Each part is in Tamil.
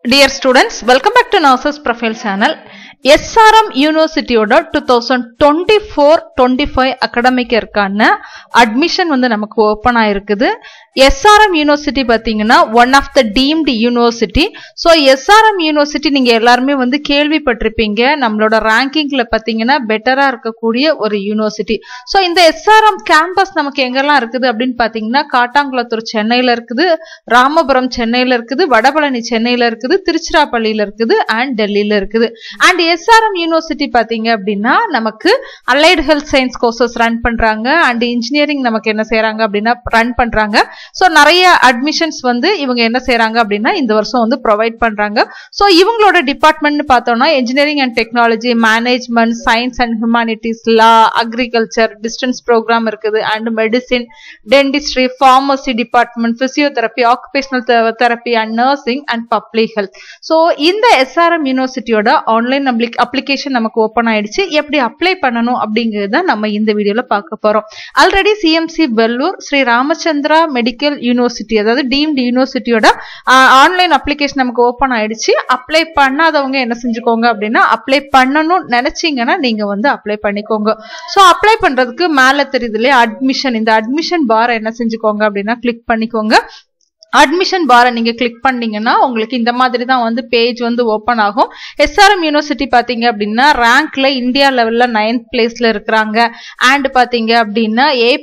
Dear students, welcome back to Nurses Profile channel. SRM University ஓட 2024-25 academic yearக்கான admission வந்து நமக்கு ஓபன் ஆயிருக்குது. SRM University பாத்தீங்கன்னா one of the deemed university. So SRM University நீங்க எல்லாருமே வந்து கேள்விப்பட்டிருப்பீங்க. நம்மளோட rankingல பாத்தீங்கன்னா பெட்டரா இருக்கக்கூடிய ஒரு யூனிவர்சிட்டி. So இந்த SRM campus நமக்கு எங்கெல்லாம் இருக்குது அப்படின்னு பாத்தீங்கன்னா காட்டாங்குளத்தூர் சென்னையில இருக்குது, ராமபுரம் சென்னையில இருக்குது, வடபழனி சென்னையில இருக்குது, திருச்சிராப்பள்ளியில இருக்குது and டெல்லியில இருக்குது. And SRM University பாத்தீங்க அப்படின்னா நமக்கு allied health science courses run பண்றாங்க and engineering நமக்கு என்ன செய்றாங்க அப்படின்னா ரன் பண்றாங்க. So நிறைய admissions வந்து இவங்க என்ன செய்றாங்க அப்படின்னா இந்த வருஷம் வந்து ப்ரொவைட் பண்றாங்க. So இவங்களோட டிபார்ட்மெண்ட் பார்த்தோம்னா engineering and technology, management, science and humanities, law, agriculture, distance program இருக்குது and medicine, dentistry, pharmacy department, physiotherapy, occupational therapy and nursing and public health. So இந்த SRM யூனிவர்சிட்டியோட ஆன்லைன் அப்ளிகேஷன் நமக்கு ஓபன் ஆயிடுச்சு. எப்படி அப்ளை பண்ணணும் அப்படிங்கறத நம்ம இந்த வீடியோல பார்க்க போறோம். Already CMC Vellore Sri Ramachandra medical university அதாவது டீம்டு யூனிவர்சிட்டியோட ஆன்லைன் அப்ளிகேஷன் நமக்கு ஓபன் ஆயிடுச்சு. அப்ளை பண்ணாதவங்க என்ன செஞ்சுக்கோங்க அப்படின்னா அப்ளை பண்ணணும்னு நினைச்சீங்கன்னா நீங்க வந்து அப்ளை பண்ணிக்கோங்க. சோ அப்ளை பண்றதுக்கு மேல தெரியுது இல்லையா அட்மிஷன், இந்த அட்மிஷன் பார் என்ன செஞ்சுக்கோங்க அப்படின்னா கிளிக் பண்ணிக்கோங்க. அட்மிஷன் பாரை நீங்க கிளிக் பண்ணீங்கன்னா உங்களுக்கு இந்த மாதிரி தான் வந்து பேஜ் வந்து ஓபன் ஆகும். SRM யூனிவர்சிட்டி பாத்தீங்க அப்படின்னா ரேங்க்ல இந்தியா லெவல்ல 9th பிளேஸ்ல இருக்கிறாங்க. அண்ட் பாத்தீங்க அப்படின்னா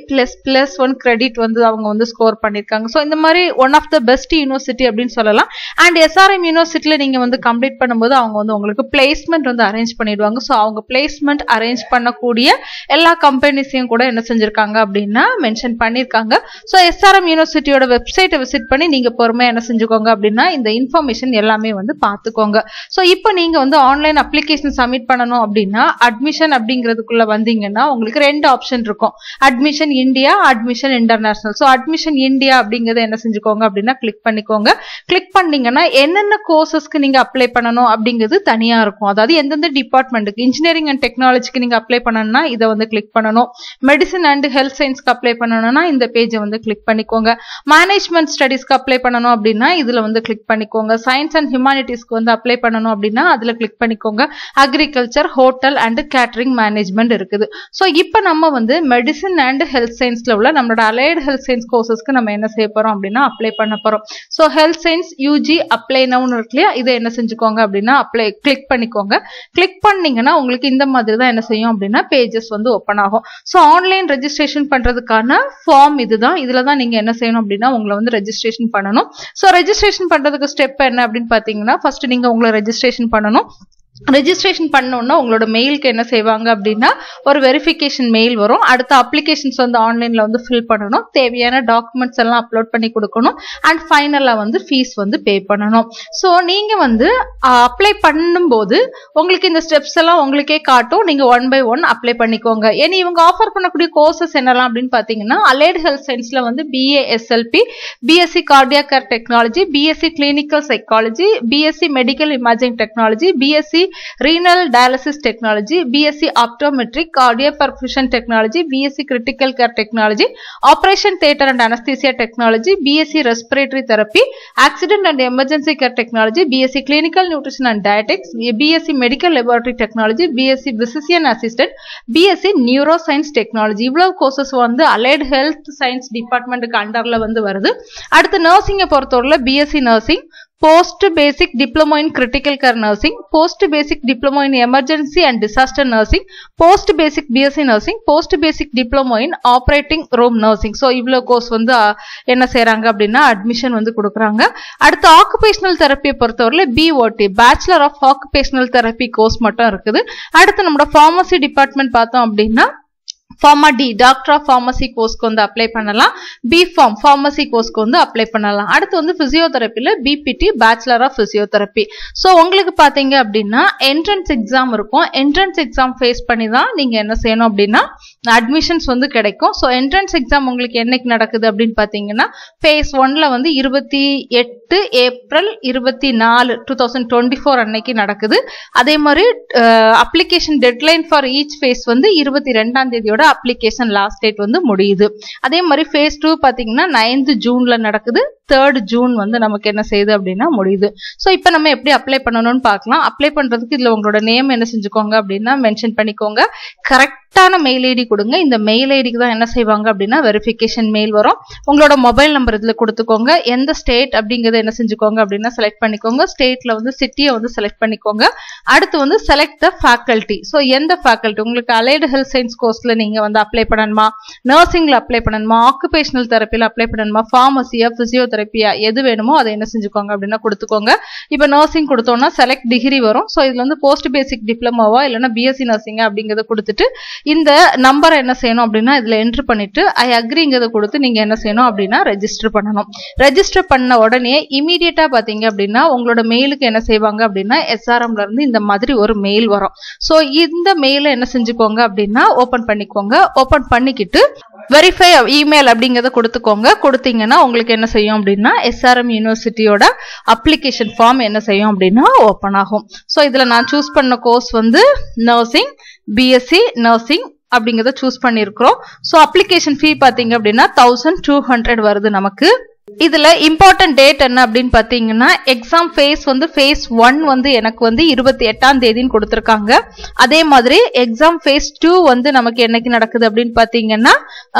A++1 கிரெடிட் வந்து அவங்க வந்து ஸ்கோர் பண்ணிருக்காங்க. சோ இந்த மாதிரி one of the best university அப்படின்னு சொல்லலாம். அண்ட் SRM யூனிவர்சிட்டியில நீங்க வந்து கம்ப்ளீட் பண்ணும்போது அவங்க வந்து உங்களுக்கு பிளேஸ்மெண்ட் வந்து அரேஞ்ச் பண்ணிடுவாங்க. சோ அவங்க பிளேஸ்மெண்ட் அரேஞ்ச் பண்ணக்கூடிய எல்லா கம்பெனிஸையும் கூட என்ன செஞ்சிருக்காங்க அப்படின்னா மென்ஷன் பண்ணிருக்காங்க. சோ SRM யூனிவர்சிட்டியோட வெப்சைட்டை விசிட் பண்ணி நீங்க பொறுமையா என்ன செஞ்சுக்கோங்க அப்படின்னா இந்த இன்ஃபர்மேஷன் எல்லாமே வந்து பாத்துக்கோங்க. சோ இப்போ நீங்க வந்து ஆன்லைன் அப்ளிகேஷன் சப்மிட் பண்ணணும் அப்படின்னா அட்மிஷன் அப்படிங்கிறதுக்குள்ள வந்தீங்கன்னா உங்களுக்கு ரெண்டு ஆப்ஷன் இருக்கும். Admission India, admission international. So admission India அப்படிங்கறத என்ன செஞ்சுக்கோங்க அப்படின்னா கிளிக் பண்ணிக்கோங்க. கிளிக் பண்ணீங்கன்னா என்னென்ன கோர்சஸ்க்கு நீங்க அப்ளை பண்ணணும் அப்படிங்கிறது தனியா இருக்கும். அதாவது எந்தெந்த டிபார்ட்மெண்ட்டுக்கு இன்ஜினியரிங் அண்ட் டெக்னாலஜிக்கு நீங்க அப்ளை பண்ணணும்னா இதை வந்து கிளிக் பண்ணணும். மெடிசன் அண்ட் ஹெல்த் சயின்ஸ்க்கு அப்ளை பண்ணணும்னா இந்த பேஜை வந்து கிளிக் பண்ணிக்கோங்க. மேனேஜ்மெண்ட் ஸ்டடிஸ் அப்ளை பண்ணணும் அப்படின்னா இதுல வந்து கிளிக் பண்ணிக்கோங்க. சயின்ஸ் அண்ட் ஹியூமானிட்டிஸ்க்கு வந்து அப்ளை பண்ணணும் அப்படின்னா அதுல கிளிக் பண்ணிக்கோங்க. Agriculture, hotel and catering management இருக்குது. சோ இப்போ நம்ம வந்து மெடிசன் அண்ட் ஹெல்த் சயின்ஸ்ல உள்ள நம்மளோட அலைடு ஹெல்த் சயின்ஸ் கோர்சஸ்க்கு நம்ம என்ன செய்ய போறோம் அப்படின்னா அப்ளை பண்ண போறோம். So health science UG apply நவுன்னு இருக்கு இல்லையா, இதை என்ன செஞ்சுக்கோங்க அப்படின்னா அப்ளை கிளிக் பண்ணிக்கோங்க. கிளிக் பண்ணீங்கன்னா உங்களுக்கு இந்த மாதிரி தான் என்ன செய்யும் அப்படின்னா பேஜஸ் வந்து ஓபன் ஆகும். சோ ஆன்லைன் ரெஜிஸ்ட்ரேஷன் பண்றதுக்கான ஃபார்ம் இதுதான். இதுல தான் நீங்க என்ன செய்யணும் அப்படின்னா உங்களை வந்து ரெஜிஸ்ட்ரேஷன் பண்ணணும். சோ ரெஜிஸ்ட்ரேஷன் பண்றதுக்கு ஸ்டெப் என்ன அப்படின்னு பாத்தீங்கன்னா ஃபர்ஸ்ட் நீங்க உங்களை ரெஜிஸ்ட்ரேஷன் பண்ணணும். ரெஜிஸ்ட்ரேஷன் பண்ணோம்னா உங்களோட மெயிலுக்கு என்ன செய்வாங்க அப்படின்னா ஒரு வெரிஃபிகேஷன் மெயில் வரும். அடுத்த அப்ளிகேஷன்ஸ் வந்து ஆன்லைன்ல வந்து ஃபில் பண்ணணும். தேவையான டாக்குமெண்ட்ஸ் எல்லாம் அப்லோட் பண்ணி கொடுக்கணும். அண்ட் ஃபைனலா வந்து ஃபீஸ் வந்து பே பண்ணணும். ஸோ நீங்க வந்து அப்ளை பண்ணும்போது உங்களுக்கு இந்த ஸ்டெப்ஸ் எல்லாம் உங்களுக்கே காட்டும். நீங்க 1 by 1 அப்ளை பண்ணிக்கோங்க. ஏன்னா இவங்க ஆஃபர் பண்ணக்கூடிய கோர்சஸ் என்னெல்லாம் அப்படின்னு பாத்தீங்கன்னா அலைடு ஹெல்த் சயின்ஸ்ல வந்து BASLP, BSc cardiac care technology, BSc clinical psychology, BSc medical imaging technology, BSc renal dialysis technology, BSc optometric, cardio perfusion technology, BSc critical care technology, operation theatre and anesthesia technology, BSc respiratory therapy, accident and emergency care technology, BSc clinical nutrition and dietetics, BSc medical laboratory technology, BSc physician assistant, BSc neuroscience technology. இவ்வளவு கோர்சஸ் வந்து allied health science டிபார்ட்மெண்ட்டுக்கு அண்டர்ல வந்து வருது. அடுத்து நர்சிங்கை பொறுத்தவரையில BSc nursing, Post Basic Diploma in Critical Care Nursing, Post Basic Diploma in Emergency and Disaster Nursing, Post Basic BSc Nursing, Post Basic Diploma in Operating Room Nursing. So இவ்வளவு கோர்ஸ் வந்து என்ன செய்றாங்க அப்படின்னா அட்மிஷன் வந்து கொடுக்குறாங்க. அடுத்து ஆக்குபேஷனல் தெரப்பியை பொறுத்தவரையில BOT bachelor of occupational therapy course மட்டும் இருக்குது. அடுத்து நம்மளோட ஃபார்மசி டிபார்ட்மெண்ட் பார்த்தோம் அப்படின்னா pharm D doctor of pharmacy கோர்ஸ்க்கு வந்து அப்ளை பண்ணலாம். B.Pharm ஃபார்மசி கோர்ஸ்க்கு வந்து அப்ளை பண்ணலாம். அடுத்து வந்து பிசியோதெரப்பில BPT bachelor of physiotherapy. So உங்களுக்கு பாத்தீங்க அப்படின்னா என்ட்ரன்ஸ் எக்ஸாம் இருக்கும். என்ட்ரன்ஸ் எக்ஸாம் ஃபேஸ் பண்ணி தான் நீங்க என்ன செய்யணும் அப்படின்னா அட்மிஷன்ஸ் வந்து கிடைக்கும். ஸோ என்ட்ரன்ஸ் எக்ஸாம் உங்களுக்கு என்னைக்கு நடக்குது அப்படின்னு பாத்தீங்கன்னா phase 1ல வந்து 28 ஏப்ரல் 24 2024 அன்னைக்கு நடக்குது. அதே மாதிரி application deadline for each phase வந்து 22ஆம் தேதியோட அப்ளிகேஷன் லாஸ்ட் டேட் வந்து முடியுது. அதே மாதிரி phase 2 பாத்தீங்கன்னா 9th ஜூன்ல நடக்குது, 3rd ஜூன் வந்து நமக்கு என்ன செய்யுது அப்படின்னா முடியுது. ஸோ இப்போ நம்ம எப்படி அப்ளை பண்ணணும்னு பார்க்கலாம். அப்ளை பண்றதுக்கு இதுல உங்களோட நேம் என்ன செஞ்சுக்கோங்க அப்படின்னா மென்ஷன் பண்ணிக்கோங்க. கரெக்டான மெயில் ஐடி கொடுங்க. இந்த மெயில் ஐடிக்கு தான் என்ன செய்வாங்க அப்படின்னா வெரிஃபிகேஷன் மெயில் வரும். உங்களோட மொபைல் நம்பர் இதுல கொடுத்துக்கோங்க. எந்த ஸ்டேட் அப்படிங்கறத என்ன செஞ்சுக்கோங்க அப்படின்னா செலக்ட் பண்ணிக்கோங்க. ஸ்டேட்ல வந்து சிட்டியை வந்து செலக்ட் பண்ணிக்கோங்க. அடுத்து வந்து செலக்ட் த ஃபேக்கல்டி. ஸோ எந்த ஃபேக்கல்டி உங்களுக்கு அலைடு ஹெல்த் சயின்ஸ் கோர்ஸ்ல நீங்க வந்து அப்ளை பண்ணணுமா, நர்சிங்ல அப்ளை பண்ணணுமா, ஆக்குபேஷனல் தெரப்பில அப்ளை பண்ணணுமா, ஃபார்மசியா, பிசியோதெரப்பியா, எது வேணுமோ அதை என்ன செஞ்சுக்கோங்க அப்படின்னா கொடுத்துக்கோங்க. இப்போ நர்சிங் கொடுத்தோம்னா செலக்ட் டிகிரி வரும். ஸோ இதுல வந்து போஸ்ட் பேசிக் டிப்ளமோவா இல்லைன்னா பிஎஸ்சி நர்சிங் அப்படிங்கறத கொடுத்துட்டு இந்த நம்பரை என்ன செய்யணும் அப்படின்னா இதுல என்ட்ரு பண்ணிட்டு ஐ அக்ரிங்கிறத கொடுத்து நீங்க என்ன செய்யணும் அப்படின்னா ரெஜிஸ்டர் பண்ணணும். ரெஜிஸ்டர் பண்ண உடனே இமீடியட்டா பாத்தீங்க அப்படின்னா உங்களோட மெயிலுக்கு என்ன செய்வாங்க அப்படின்னா SRMல இருந்து இந்த மாதிரி ஒரு மெயில் வரும். ஸோ இந்த மெயிலை என்ன செஞ்சுக்கோங்க அப்படின்னா ஓபன் பண்ணிக்கோங்க. ஓபன் பண்ணிக்கிட்டு வெரிஃபை இமெயில் அப்படிங்கறத கொடுத்துக்கோங்க. கொடுத்தீங்கன்னா உங்களுக்கு என்ன செய்யும் அப்படின்னா SRM யூனிவர்சிட்டியோட அப்ளிகேஷன் ஃபார்ம் என்ன செய்யும் அப்படின்னா ஓபன் ஆகும். ஸோ இதுல நான் சூஸ் பண்ண கோர்ஸ் வந்து நர்சிங், பிஎஸ்சி நர்சிங் அப்படிங்கறத சூஸ் பண்ணிருக்கிறோம். ஸோ அப்ளிகேஷன் ஃபீ பாத்தீங்க அப்படின்னா 1200 வருது நமக்கு. இதுல இம்பார்ட்டன்ட் டேட் என்ன அப்படின்னு பாத்தீங்கன்னா எக்ஸாம் ஃபேஸ் வந்து phase 1 வந்து எனக்கு வந்து 28ஆம் தேதின்னு கொடுத்திருக்காங்க. அதே மாதிரி எக்ஸாம் phase 2 வந்து நமக்கு என்னைக்கு நடக்குது அப்படின்னு பாத்தீங்கன்னா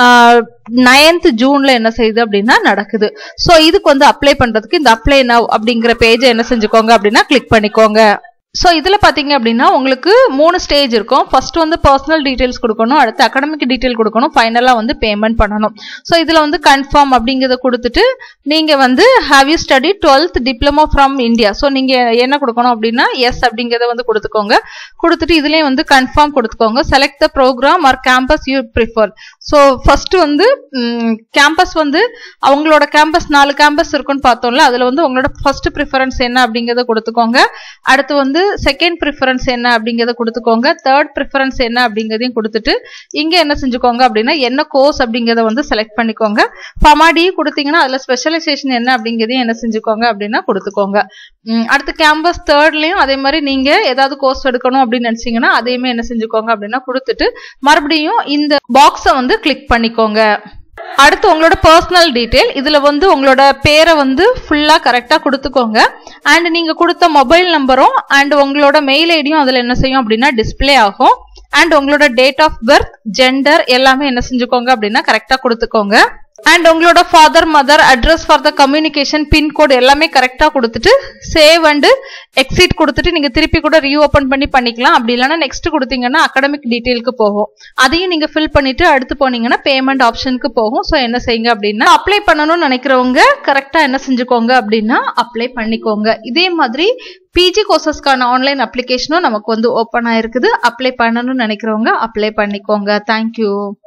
9th ஜூன்ல என்ன செய்யுது அப்படின்னா நடக்குது. ஸோ இதுக்கு வந்து அப்ளை பண்றதுக்கு இந்த அப்ளை நவ் அப்படிங்கிற பேஜை என்ன செஞ்சுக்கோங்க அப்படின்னா கிளிக் பண்ணிக்கோங்க. ஸோ இதில் பார்த்தீங்க அப்படின்னா உங்களுக்கு 3 ஸ்டேஜ் இருக்கும். ஃபர்ஸ்ட் வந்து பர்சனல் டீடைல்ஸ் கொடுக்கணும், அடுத்து அகாடமிக் டீடைல் கொடுக்கணும், ஃபைனலாக வந்து பேமெண்ட் பண்ணணும். ஸோ இதில் வந்து கன்ஃபார்ம் அப்படிங்கிறத கொடுத்துட்டு நீங்கள் வந்து have you study 12th diploma from India. So நீங்கள் என்ன கொடுக்கணும் அப்படின்னா எஸ் அப்படிங்கிறத வந்து கொடுத்துக்கோங்க. கொடுத்துட்டு இதுலேயும் வந்து கன்ஃபார்ம் கொடுத்துக்கோங்க. Select the program or campus you prefer. So first வந்து கேம்பஸ் வந்து அவங்களோட கேம்பஸ் 4 கேம்பஸ் இருக்குன்னு பார்த்தோம்ல, அதில் வந்து உங்களோட ஃபர்ஸ்ட் ப்ரிஃபரன்ஸ் என்ன அப்படிங்கிறத கொடுத்துக்கோங்க. அடுத்து வந்து செகண்ட் ப்ரிஃபரன்ஸ் என்ன அப்படிங்கறத கொடுத்துக்கோங்க. தேர்ட் ப்ரிஃபரன்ஸ் என்ன அப்படிங்கறதையும் கொடுத்துட்டு இங்க என்ன செஞ்சுக்கோங்க அப்படின்னா என்ன கோர்ஸ் அப்படிங்கறத வந்து செலக்ட் பண்ணிக்கோங்க. ஃபார்மாடி கொடுத்தீங்கன்னா அதுல ஸ்பெஷலைசேஷன் என்ன அப்படிங்கறதையும் என்ன செஞ்சுக்கோங்க அப்படின்னா கொடுத்துக்கோங்க. அடுத்து கேம்பஸ் தேர்ட்லயும் அதே மாதிரி நீங்க ஏதாவது கோர்ஸ் எடுக்கணும் அப்படின்னு நினைச்சீங்கன்னா அதையுமே என்ன செஞ்சுக்கோங்க அப்படின்னா கொடுத்துட்டு மறுபடியும் இந்த பாக்ஸை வந்து கிளிக் பண்ணிக்கோங்க. அடுத்து உங்களோட பர்சனல் டீடைல், இதுல வந்து உங்களோட பேரை வந்து ஃபுல்லா கரெக்டா கொடுத்துக்கோங்க. அண்ட் நீங்க கொடுத்த மொபைல் நம்பரும் அண்ட் உங்களோட மெயில் ஐடியும் அதுல என்ன செய்யும் அப்படின்னா டிஸ்பிளே ஆகும். அண்ட் உங்களோட டேட் ஆஃப் பர்த், ஜெண்டர் எல்லாமே என்ன செஞ்சுக்கோங்க அப்படின்னா கரெக்டா கொடுத்துக்கோங்க. அண்ட் உங்களோட father mother address for the communication pincode எல்லாமே கரெக்டா கொடுத்துட்டு சேவ் அண்ட் எக்ஸிட் கொடுத்துட்டு நீங்க திருப்பி கூட ரீஓபன் பண்ணி பண்ணிக்கலாம். அப்படி இல்லைன்னா நெக்ஸ்ட் கொடுத்தீங்கன்னா அகாடமிக் டீடைலுக்கு போகும். அதையும் நீங்க ஃபில் பண்ணிட்டு அடுத்து போனீங்கன்னா பேமெண்ட் ஆப்ஷனுக்கு போகும். ஸோ என்ன செய்யுங்க அப்படின்னா அப்ளை பண்ணணும்னு நினைக்கிறவங்க கரெக்டா என்ன செஞ்சுக்கோங்க அப்படின்னா அப்ளை பண்ணிக்கோங்க. இதே மாதிரி பிஜி கோர்சஸ்க்கான ஆன்லைன் அப்ளிகேஷனும் நமக்கு வந்து ஓப்பன் ஆயிருக்குது. அப்ளை பண்ணணும்னு நினைக்கிறவங்க அப்ளை பண்ணிக்கோங்க. தேங்க்யூ.